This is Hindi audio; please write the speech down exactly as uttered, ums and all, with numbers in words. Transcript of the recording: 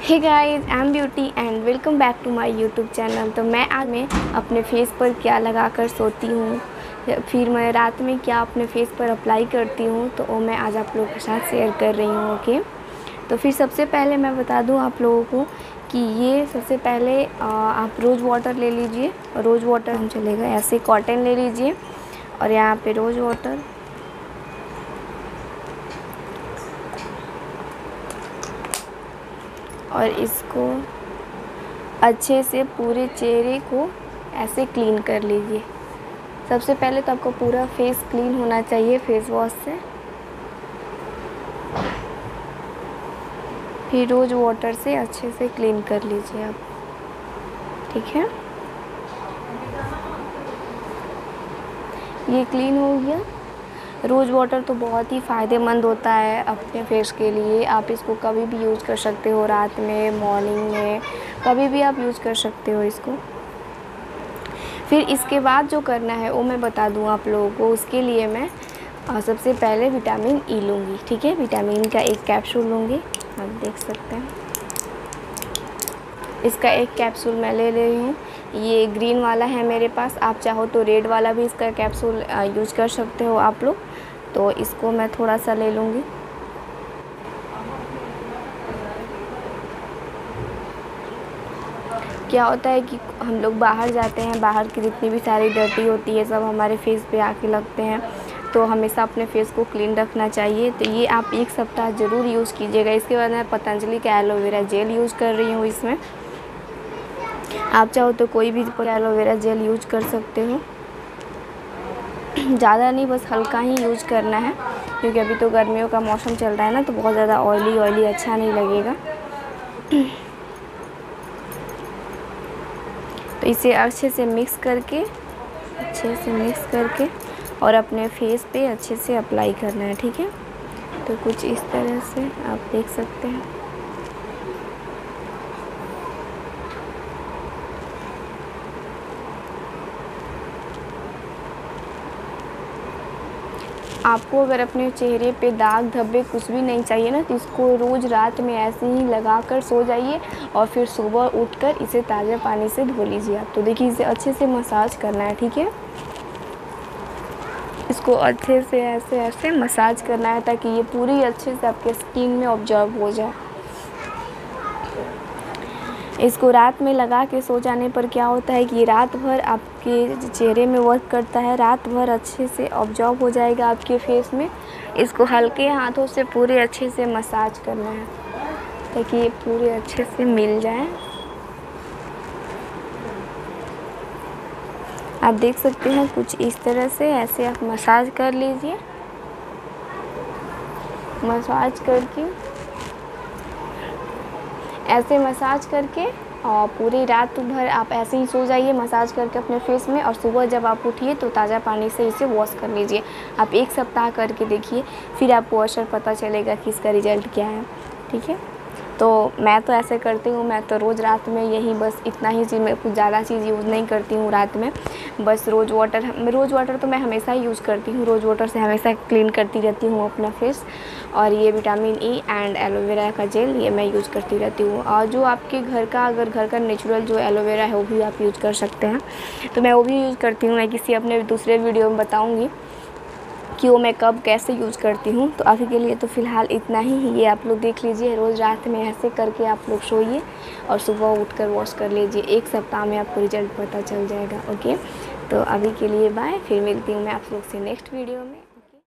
Hey guys, I am Beauty and welcome back to my YouTube channel. तो मैं आज मैं अपने फेस पर क्या लगाकर सोती हूँ, फिर मैं रात में क्या अपने फेस पर अप्लाई करती हूँ, तो वो मैं आज आप लोगों के साथ शेयर कर रही हूँ। ओके, तो फिर सबसे पहले मैं बता दूँ आप लोगों को कि ये सबसे पहले आप रोज़ वाटर ले लीजिए। रोज़ वाटर हम चलेगा, ऐसे कॉटन ले लीजिए और यहाँ पे रोज़ वाटर और इसको अच्छे से पूरे चेहरे को ऐसे क्लीन कर लीजिए। सबसे पहले तो आपको पूरा फेस क्लीन होना चाहिए फेस वॉश से, फिर रोज़ वाटर से अच्छे से क्लीन कर लीजिए आप। ठीक है, ये क्लीन हो गया। रोज़ वाटर तो बहुत ही फ़ायदेमंद होता है अपने फेस के लिए। आप इसको कभी भी यूज़ कर सकते हो, रात में, मॉर्निंग में, कभी भी आप यूज़ कर सकते हो इसको। फिर इसके बाद जो करना है वो मैं बता दूँ आप लोगों को। उसके लिए मैं सबसे पहले विटामिन ई लूँगी। ठीक है, विटामिन का एक कैप्सूल लूँगी, आप देख सकते हैं। इसका एक कैप्सूल मैं ले रही हूँ। ये ग्रीन वाला है मेरे पास, आप चाहो तो रेड वाला भी इसका कैप्सूल यूज़ कर सकते हो आप लोग। तो इसको मैं थोड़ा सा ले लूँगी। क्या होता है कि हम लोग बाहर जाते हैं, बाहर की जितनी भी सारी डर्टी होती है सब हमारे फेस पे आके लगते हैं, तो हमेशा अपने फेस को क्लीन रखना चाहिए। तो ये आप एक सप्ताह ज़रूर यूज़ कीजिएगा। इसके बाद मैं पतंजलि का एलोवेरा जेल यूज़ कर रही हूँ। इसमें आप चाहो तो कोई भी एलोवेरा जेल यूज कर सकते हो। ज़्यादा नहीं, बस हल्का ही यूज करना है, क्योंकि अभी तो गर्मियों का मौसम चल रहा है ना, तो बहुत ज़्यादा ऑयली ऑयली अच्छा नहीं लगेगा। तो इसे अच्छे से मिक्स करके अच्छे से मिक्स करके और अपने फेस पे अच्छे से अप्लाई करना है। ठीक है, तो कुछ इस तरह से आप देख सकते हैं। आपको अगर अपने चेहरे पे दाग धब्बे कुछ भी नहीं चाहिए ना, तो इसको रोज़ रात में ऐसे ही लगाकर सो जाइए और फिर सुबह उठकर इसे ताज़ा पानी से धो लीजिए आप। तो देखिए, इसे अच्छे से मसाज करना है। ठीक है, इसको अच्छे से ऐसे ऐसे मसाज करना है ताकि ये पूरी अच्छे से आपके स्किन में ऑब्जर्व हो जाए। इसको रात में लगा के सो जाने पर क्या होता है कि ये रात भर आपके चेहरे में वर्क करता है, रात भर अच्छे से ऑब्जर्व हो जाएगा आपके फेस में। इसको हल्के हाथों से पूरे अच्छे से मसाज करना है ताकि ये पूरे अच्छे से मिल जाए। आप देख सकते हैं कुछ इस तरह से ऐसे आप मसाज कर लीजिए। मसाज करके ऐसे मसाज करके और पूरी रात भर आप ऐसे ही सो जाइए मसाज करके अपने फेस में, और सुबह जब आप उठिए तो ताज़ा पानी से इसे वॉश कर लीजिए। आप एक सप्ताह करके देखिए, फिर आपको असर पता चलेगा कि इसका रिज़ल्ट क्या है। ठीक है, तो मैं तो ऐसे करती हूँ। मैं तो रोज़ रात में यही बस इतना ही चीज़, मैं कुछ ज़्यादा चीज़ यूज़ नहीं करती हूँ रात में। बस रोज़ वाटर रोज़ वाटर तो मैं हमेशा ही यूज़ करती हूँ। रोज़ वाटर से हमेशा क्लीन करती रहती हूँ अपना फेस। और ये विटामिन ई एंड एलोवेरा का जेल ये मैं यूज़ करती रहती हूँ। और जो आपके घर का अगर घर का नेचुरल जो एलोवेरा है वो भी आप यूज़ कर सकते हैं, तो मैं वो भी यूज़ करती हूँ। मैं किसी अपने दूसरे वीडियो में बताऊँगी कि वो मैं कब कैसे यूज़ करती हूँ। तो अभी के लिए तो फ़िलहाल इतना ही ये आप लोग देख लीजिए। रोज़ रात में ऐसे करके आप लोग सोइए और सुबह उठकर वॉश कर लीजिए। एक सप्ताह में आपको रिज़ल्ट पता चल जाएगा। ओके, तो अभी के लिए बाय, फिर मिलती हूँ मैं आप लोग से नेक्स्ट वीडियो में।